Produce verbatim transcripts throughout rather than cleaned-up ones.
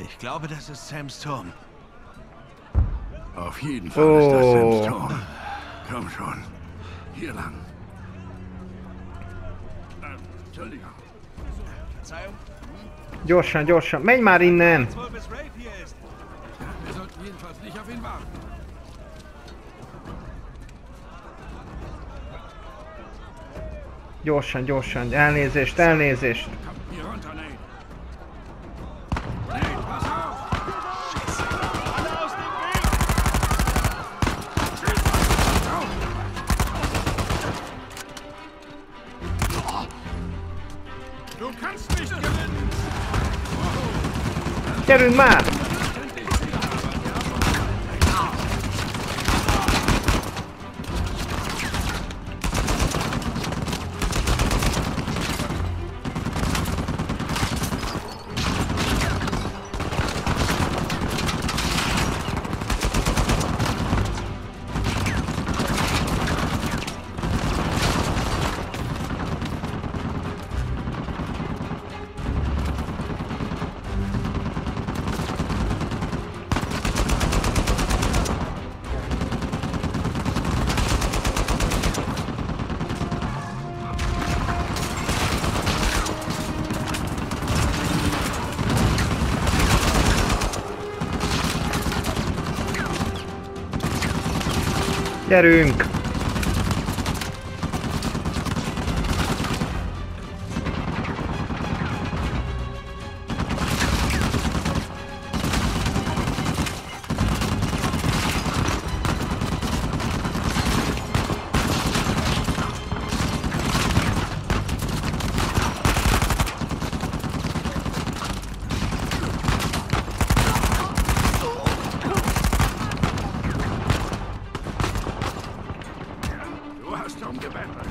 Ich glaube, das ist Sams Turm. Auf jeden Fall Oh. ist das Sams Turm. Komm schon. Hier lang. Äh, Entschuldigung. Verzeihung. Gyorsan, gyorsan. Menj már innen! Wohl bis Rafe hier ist. Wir sollten jedenfalls nicht auf ihn warten. Gyorsan, gyorsan. Elnézést, elnézést. Komm hier runter, Nate. Nate, pass auf! Alle aus dem Weg! Du kannst nicht gewinnen! Gyerünk már! Gyerünk! Du hast schon gebettelt.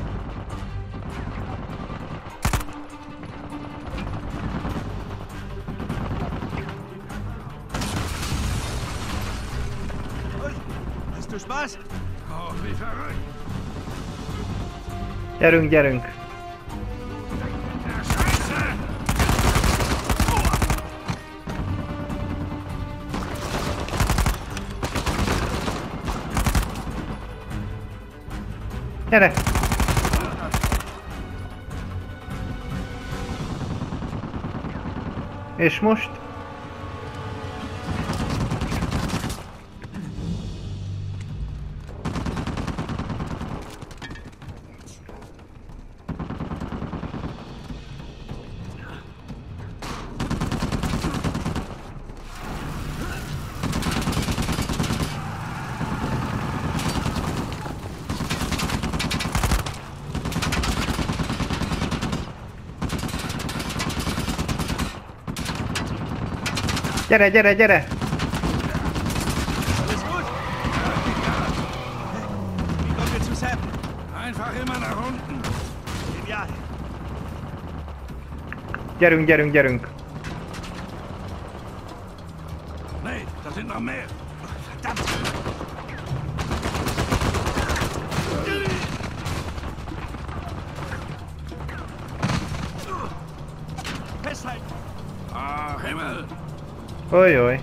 Hast du Spaß? Oh, wie verrückt. Gyerünk, gyerünk! Der Scheiße! Gyere! És most? Gyere, gyere, gyere! Alles gut? Wie kommen wir zu Sam? Einfach immer nach unten. Genial. Gyerünk, gyerünk, gyerünk! Nate, da sind noch mehr. Verdammt! Festhalten! Ach, Himmel. Ojoj!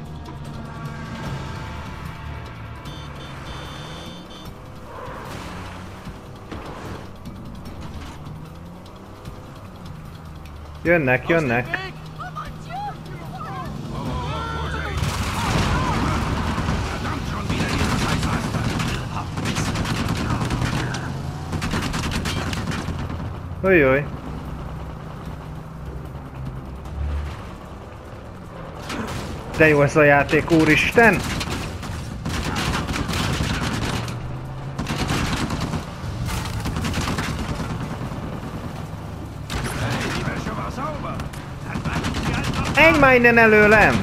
Jönnek, jönnek! Weg! Verdammt, schon wieder dieser Scheißlaster. Ojoj! De jó ez a játék, úristen! Hey, die Wäsche war sauber. Menj már innen előlem!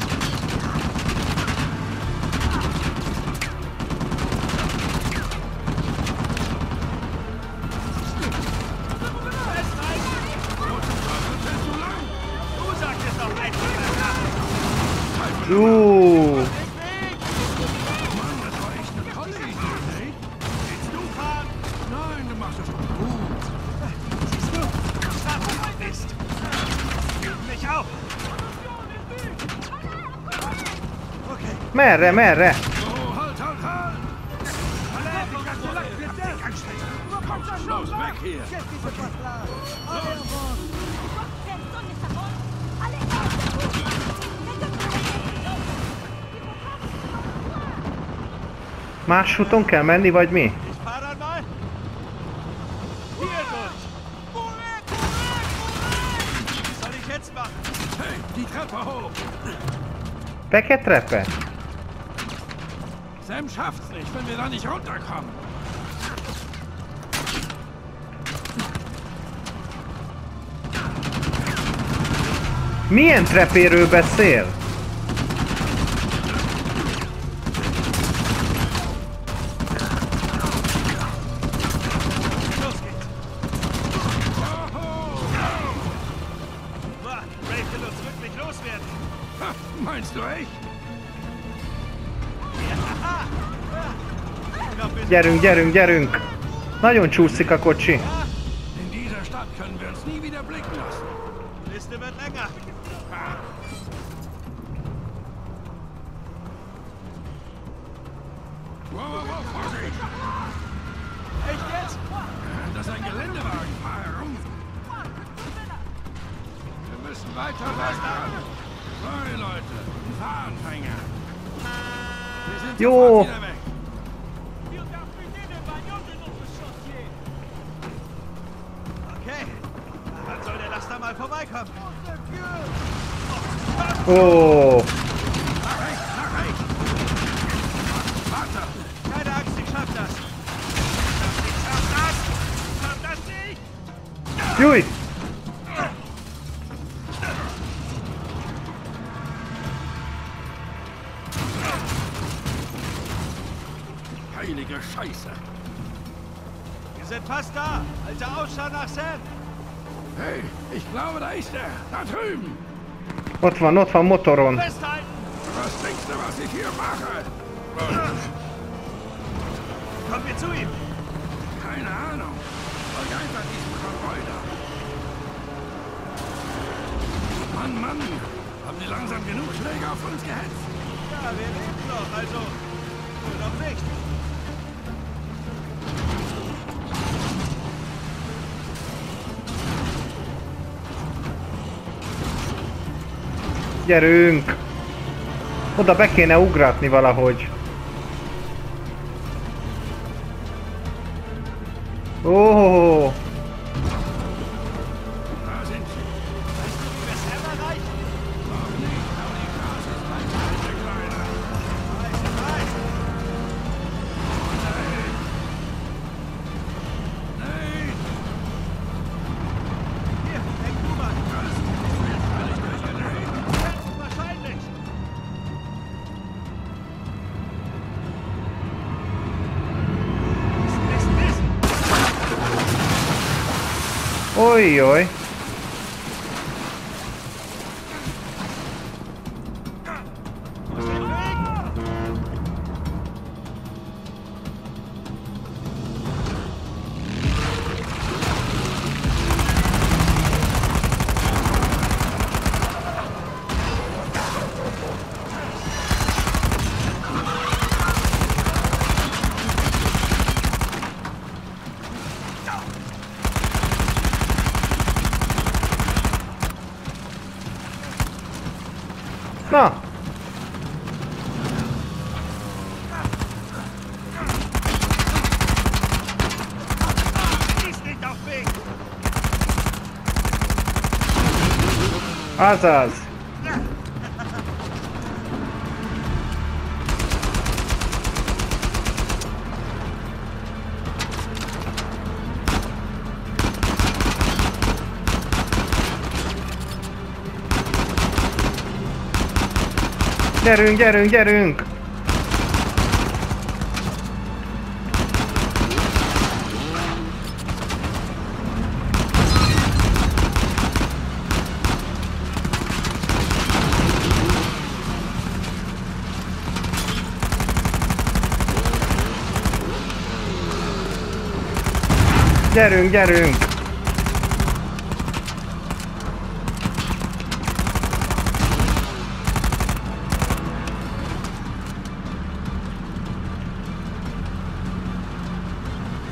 Du sagst es doch einfach nach! Uh, Mann, das war echt eine tolle Idee, Nate. Willst du fahren? Nein, du machst es schon gut. Siehst du? Schaff bist! Mich auf! Merre, merre? Oh, halt, halt, halt! Los, weg hier! Más úton kell menni, vagy mi? Ich fahr dann mal. Hier durch. Was soll ich jetzt machen? Hey, die Treppe hoch! Welche Treppe? Sam schafft's nicht, wenn wir da nicht runterkommen. Milyen trepéről beszél? Los geht's. Boah, Ray will uns wirklich loswerden. Ha, meinst du echt? Na bitte. Gyerünk, gyerünk, gyerünk! Nagyon csúszik a kocsi. In dieser Stadt können wir uns nie wieder blicken lassen. Die Liste wird länger. Wow, wow, wow, Vorsicht! Echt jetzt? Das ist ein Geländewagen. Fahr herum. Wir müssen weiter weg. Sorry, Leute. Ein Fahranfänger. Wir sind Jo. sofort wieder weg. Okay. Dann soll der Laster mal vorbeikommen. Ó, Nach rechts, nach rechts. Warte. Keine Angst, ich schaff das. Ich schaff das. Ich schaff das nicht. júj! Heilige Scheiße. Wir sind fast da. Alter Ausschau nach Sam. Hey, ich glaube, da ist er. Da drüben. Ott van, ott van motoron. Festhalten. Was denkst du, was ich hier mache? Kommen wir zu ihm. Keine Ahnung. Folge einfach diesem Konvoi da. Mann, Mann. Haben die langsam genug Schläge auf uns gehetzt? Ja, wir leben noch, also wohl noch nicht. Gyerünk! Oda be kéne ugratni valahogy. Ó, Da sind sie. Weißt du, wie wir Sam erreichen? Noch nicht, aber die Straße ist weit, der Kleine. Weiß, ich weiß. Nein. Nein. Hier, denk du mal. Das ist völlig durchgedreht. Wahrscheinlich. Mist, Mist, Mist. oj, oj. Aus dem Weg. Na, Schieß nicht auf mich. azaz. Gyerünk, gyerünk, gyerünk! Gyerünk, gyerünk!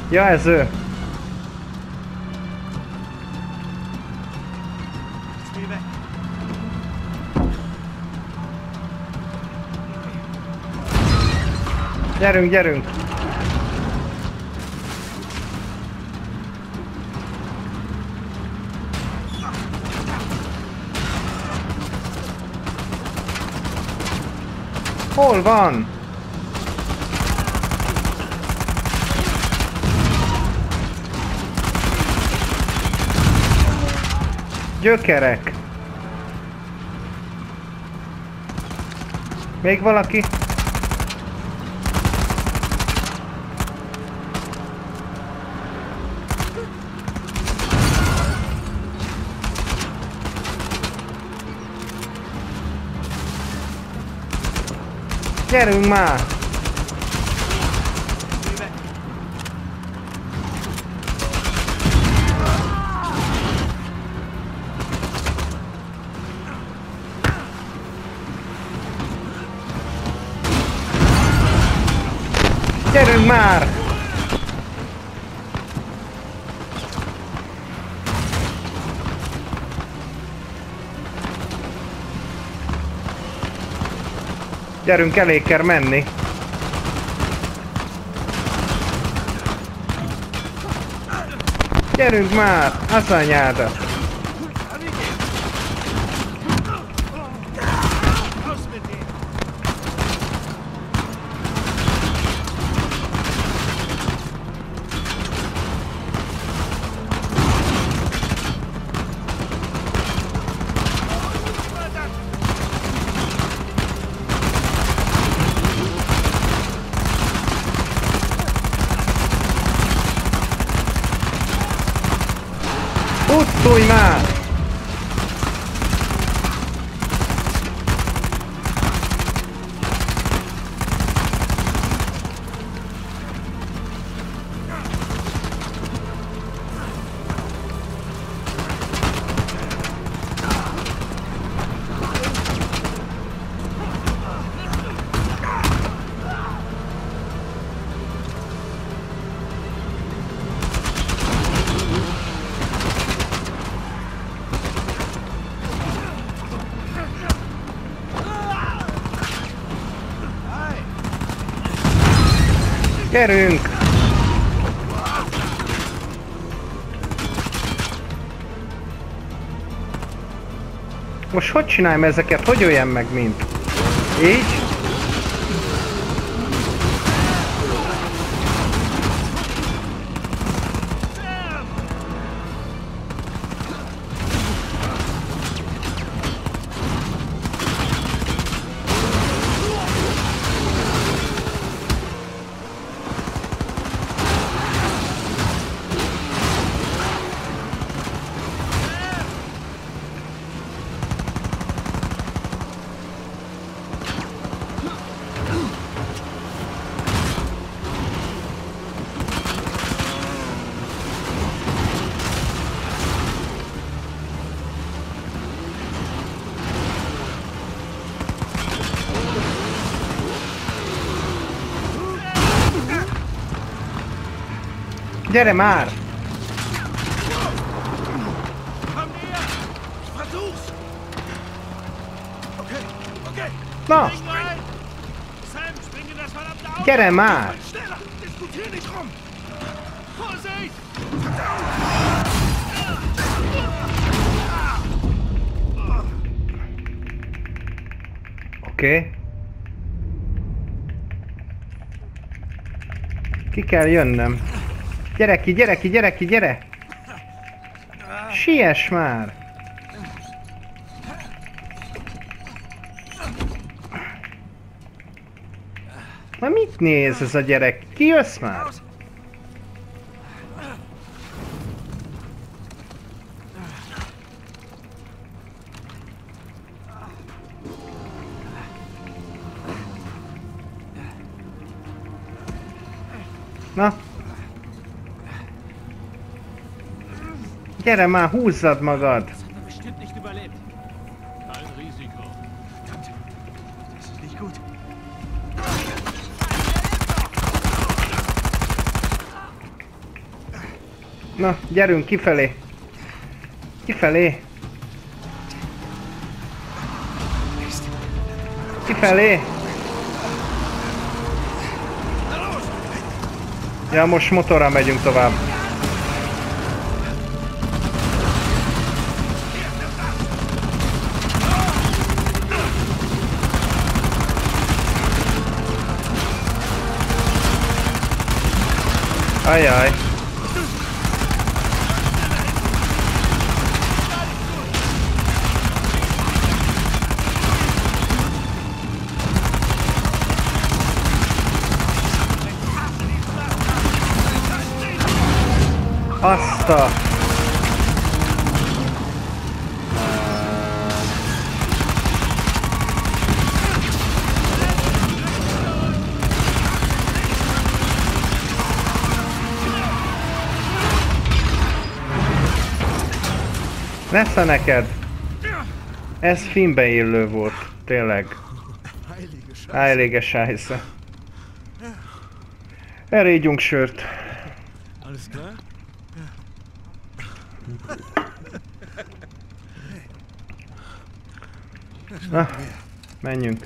Ja, ez ő. Spiel weg. Gyerünk, gyerünk! Hol van? Gyökerek! Még valaki? Gyerünk már! Spiel weg. Gyerünk már! Gyerünk, elég kell menni. Gyerünk már! Az anyádat! Raus mit dem. Pusztulj már! Gyerünk! Most hogy csináljam ezeket? Hogy öljem meg mint? Így? Gyere már! Komm näher! Ich versuch's! Okay, okay. Na! Spring rein! Sam, spring in das verdammte Auto! Gyere már! Schneller! Diskutier nicht rum! Vorsicht! Oké. Okay. Ki kell jönnöm. Gyere ki, gyere ki, gyere ki, gyere! Siess már! Na mit néz ez a gyerek? Ki jössz már? Na? Gyere már, húzzad magad! Das hat er bestimmt nicht überlebt. Kein Risiko. Verdammt, das ist nicht gut. Na, gyerünk kifelé. Kifelé. Kifelé. Ja, most motorral megyünk tovább. Ajaj. Azt a... Nesze neked! Ez filmbe illő volt, tényleg. Heilige Scheiße. Elégyünk sört. Alles klar? Na, menjünk.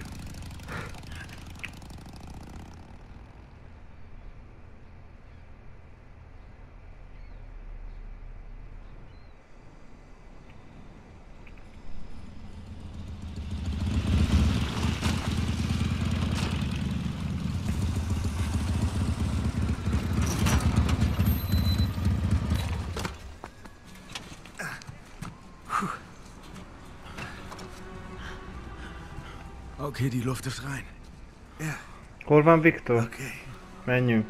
Okay, die Luft ist rein. Ja, Hol van Viktor? okay. Menjünk.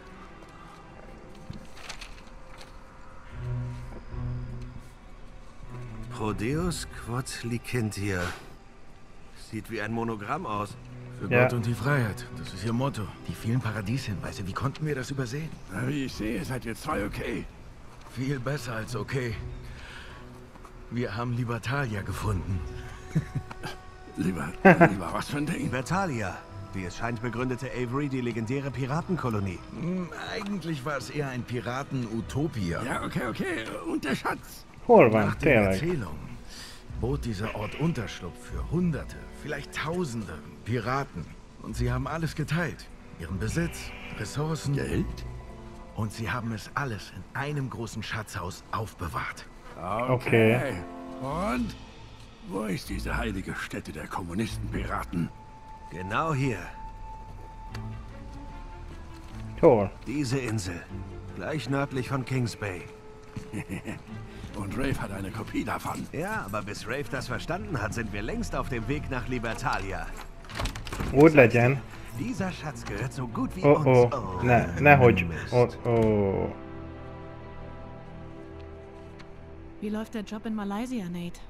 Prodeus quod licentia. Sieht wie ein Monogramm aus. Für Ja. Gott und die Freiheit. Das ist ihr Motto. Die vielen Paradieshinweise. Wie konnten wir das übersehen? Na, wie ich sehe, seid ihr zwei okay. Viel besser als okay. Wir haben Libertalia gefunden. Lieber, lieber, was für ein Ding? Libertalia. Wie es scheint, begründete Avery die legendäre Piratenkolonie. Hm, eigentlich war es eher ein Piraten-Utopia. Ja, okay, okay. Und der Schatz? Hol van, Nach der tényleg. Erzählung bot dieser Ort Unterschlupf für Hunderte, vielleicht Tausende Piraten. Und sie haben alles geteilt. Ihren Besitz, Ressourcen. Geld? Und sie haben es alles in einem großen Schatzhaus aufbewahrt. Okay. Und? Wo ist diese heilige Stätte der Kommunisten-Piraten? Genau hier. Hol. Diese Insel. Gleich nördlich von Kings Bay. Und Rafe hat eine Kopie davon. Ja, aber bis Rafe das verstanden hat, sind wir längst auf dem Weg nach Libertalia. Úgy legyen. Dieser Schatz gehört so gut wie Oh uns. oh. Ne, nehogy. Mist. Oh oh. Wie läuft der Job in Malaysia, Nate?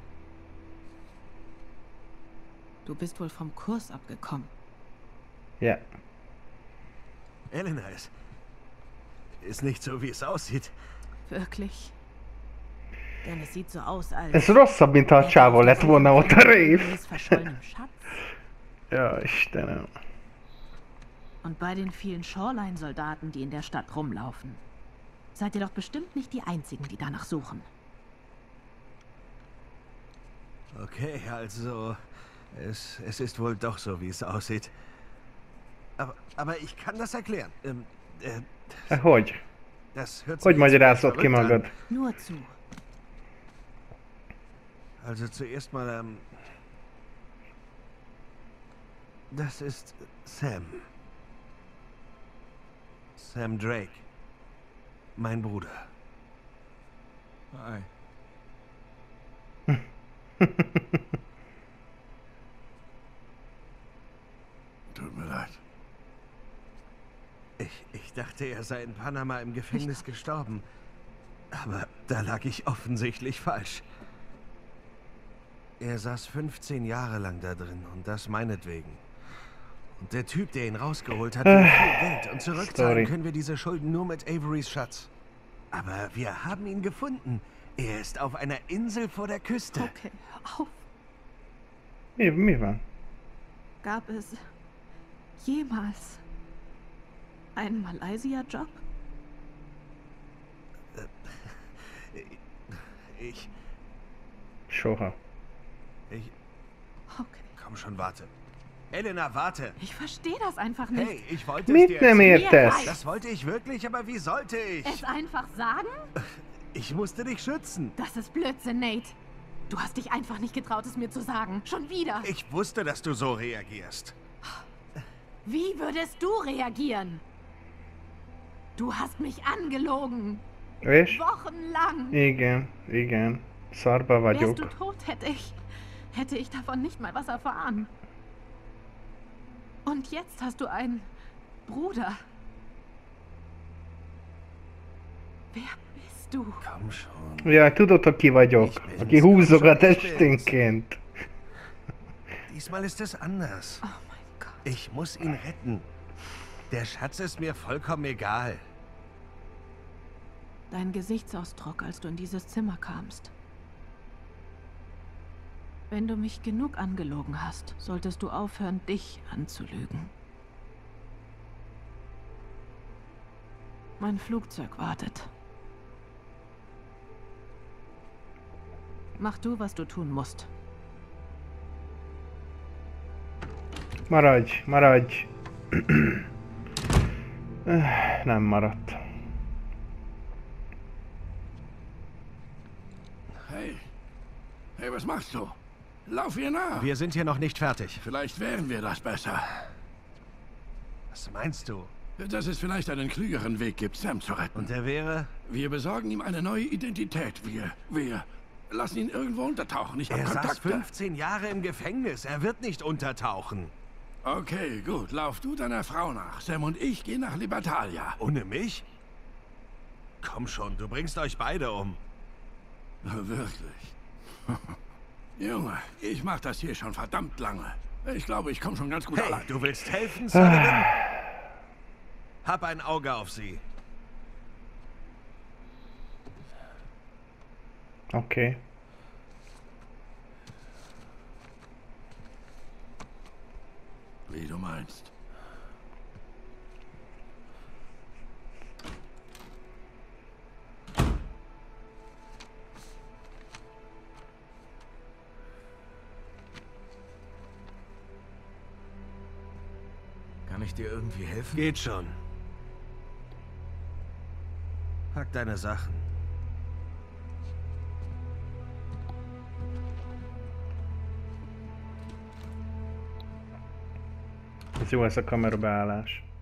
Du bist wohl vom Kurs abgekommen. Ja. Elena, es ist nicht so, wie es aussieht. Wirklich? Denn es sieht so aus, als... Ez rosszabb, mint ha a csávó lett volna ott a rév. Mit verschollenem Schatz. Ja, Istenem. Und bei den vielen Shoreline-Soldaten, die in der Stadt rumlaufen, seid ihr doch bestimmt nicht die Einzigen, die danach suchen. Okay, also... Es, es ist wohl doch so, wie es aussieht. Aber, aber ich kann das erklären. Ähm, äh, Hát hogy? das hört Hogy sich jetzt magyarázod ki verrückt an. magad? Nur zu. Also zuerst mal, ähm... Das ist Sam. Sam Drake. Mein Bruder. Hi. Tut mir leid. Ich, ich dachte, er sei in Panama im Gefängnis gestorben. Aber da lag ich offensichtlich falsch. Er saß fünfzehn Jahre lang da drin und das meinetwegen. Und der Typ, der ihn rausgeholt hat, will viel Geld. Und zurückzahlen Sorry. können wir diese Schulden nur mit Averys Schatz. Aber wir haben ihn gefunden. Er ist auf einer Insel vor der Küste. Okay, hör auf. Mi, mi van? Gab es jemals einen Malaysia-Job? Ich... Soha. Ich... Okay. Komm schon, warte. Elena, warte. Ich verstehe das einfach nicht. Hey, ich wollte es Mit dir nem erzählen. értesz? Das wollte ich wirklich, aber wie sollte ich? Es einfach sagen? Ich musste dich schützen. Das ist Blödsinn, Nate. Du hast dich einfach nicht getraut, es mir zu sagen. Schon wieder. Ich wusste, dass du so reagierst. Wie würdest du reagieren? Du hast mich angelogen. És? Wochenlang. Igen, igen. Szarba Wärst vagyok. du tot, hätte ich... hätte ich davon nicht mal was erfahren. Und jetzt hast du einen Bruder. Wer bist du? Komm schon. Ja, tudod, hogy ki vagyok. Ich bin's, Aki húzogat komm schon, ich bin's. esténként. Diesmal ist es anders. Oh mein Gott. Ich muss ihn retten. Der Schatz ist mir vollkommen egal. Dein Gesichtsausdruck, als du in dieses Zimmer kamst. Wenn du mich genug angelogen hast, solltest du aufhören, dich anzulügen. Mein Flugzeug wartet. Mach du, was du tun musst. Maradj, maradj. Öh, Nem maradt. Hey. Hey, was machst du? Lauf ihr nach. Wir sind hier noch nicht fertig. Vielleicht wären wir das besser. Was meinst du? Dass es vielleicht einen klügeren Weg gibt, Sam zu retten. Und der wäre? Wir besorgen ihm eine neue Identität. Wir, wir lassen ihn irgendwo untertauchen. Ich habe Er saß Kontakte. fünfzehn Jahre im Gefängnis. Er wird nicht untertauchen. Okay, gut. Lauf du deiner Frau nach. Sam und ich gehen nach Libertalia. Ohne mich? Komm schon, du bringst euch beide um. Wirklich. Junge, ich mach das hier schon verdammt lange. Ich glaube, ich komme schon ganz gut Hey, allein. du willst helfen, Sullivan? Hab ein Auge auf sie. Oké. Wie du meinst. Kann ich dir irgendwie helfen? Geht schon. Pack deine Sachen. Ez jó, ez a kamerabeállás.